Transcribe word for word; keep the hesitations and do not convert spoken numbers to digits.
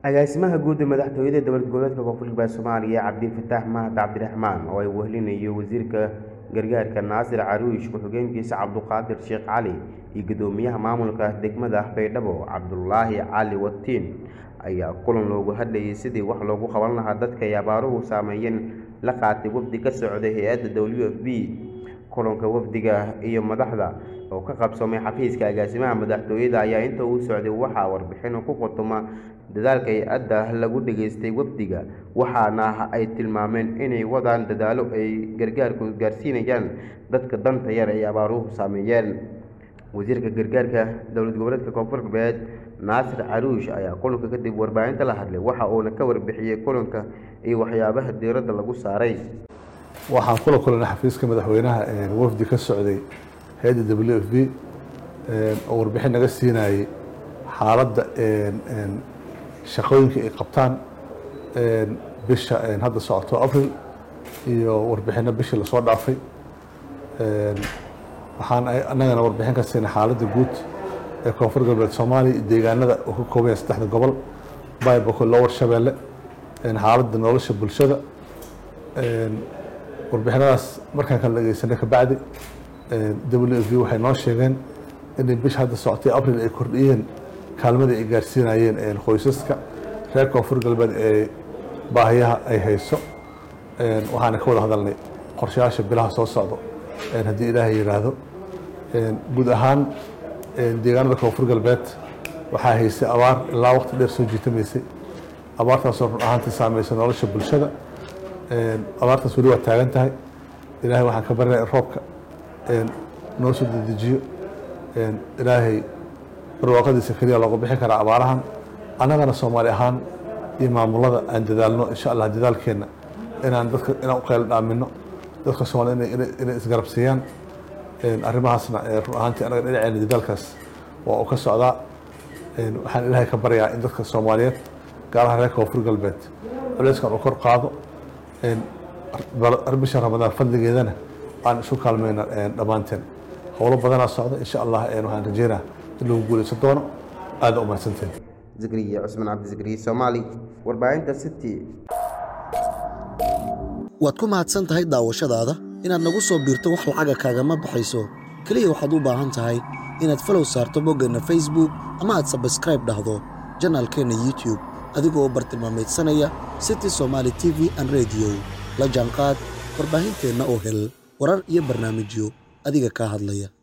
agaasimaha guud ee madaxtooyada dowlad goboleedka Koonfur Galbeed Soomaaliya Cabdifataax Mahad Cabdiraxmaan oo ay wehelinayo wasiirka gargaarka Naasir Caruush ku-xigeenkiisa Cabduqaadir Sheekh Cali iyo gudoomiyaha maamulka degmada Baydhabo Cabdullaahi Cali Watiin ayaa kulan loogu hadlayay sidii wax loogu qaban lahaa dadka ay abaaruhu saameeyeen la qaatay wafdi ka socday hay'adda W F P kulanka wafdiga iyo madaxda oo ka qabsoomay xafiiska agaasimaha madaxtooyada ayaa inta uu socday waxa warbixin ku qotoma dadaalka hay'adda lagu dhageystay wafdiga waxaana ay tilmaameen inay wadaan dadaalo ay gargaarku gaarsiinayaan dadka danta yar ee abaaruhu saameeyeen wasiirka gargaarka dowlad goboleedka Koonfur Galbeed Naasir Caruush ayaa kulanka kadib warbaahinta la hadlay waxa uu ka warbixiyay kulanka iyo waxyaabaha diiradda lagu saaray waxaan kula kulanay xafiiska madaxweynaha ee wafdi ka socday hay'adda W F P ee oo warbixin naga siinayay xaaladda ee shaqooyinka ay qabtaan ee bisha hadda socoto April iyo warbixinna bishii la soo dhaafay ee waxaan anagana warbixin ka siinay xaaladda guud ee Koonfur Galbeed Soomaaliya deegaanada oo ka kooban saddexda gobol Baybako Lower Shabeelle ee xaaladda nolosha bulshada ee warbixinadaas markaan kala dhageysanay ka bacdi W F P waxay noo sheegeen in bisha hadda socotay April ay kordhiyeen kaalmada ay gaarsiinayeen ee qoysaska reer Koonfur Galbeed ee baahiyaha ay hayso ee waxaan ka wada hadalnay qorshayaasha bilaha soo socdo ee haddii Ilaahay yiraahdo ee guud ahaan ee deegaanada Koonfur Galbeed waxaa haysay abaar ilaa waqti dheer soo jiitamaysay abaartaas oo run ahaantii saameysay nolosha bulshada ee abaartaas weli waa taagan tahay Ilaahay waxaan ka baryaynaa roobka ee noo soo dedejiyo ee Ilaahay barwaaqadiisa kaliya looga bixi karaa abaarahan annagana Soomaali ahaan iyo maamulada aan dadaalno insha Allah dadaalkeena inaan dadka inaan u qeyl dhaamino dadka Soomaaliyeed inay inay isgarabsiiyaan ee arrimahaasna ee run ahaantii anaga dhinacayna dadaalkaas waa oo ka socdaa ee waxaan Ilaahay ka baryaa in dadka Soomaaliyeed gaar ahaan reer Koonfur Galbeed culeyskan uu kor qaado ee bisha Ramadaan fadligeedana aan isu kaalmayna dhammaanteen howlo badanaa socda insha Allah ee waxaan rajeynayaa لو قولي صدقنا هذا أمر سنتين زكريا عثمان عبد زكريا الصومالي واربعين ستي waad ku mahadsan tahay daawashadaada inaad nagu soo biirto wax lacag kaagama baxayso kaliya waxaad u baahan tahay inaad follow saarto boggana Facebook ama aad subscribe dhahdo channelkeena YouTube adigoo bartilmaameedsanaya City Somali T V and Radio la jaanqaad warbaahinteena oo hel warar iyo barnaamijyo adiga ka hadlaya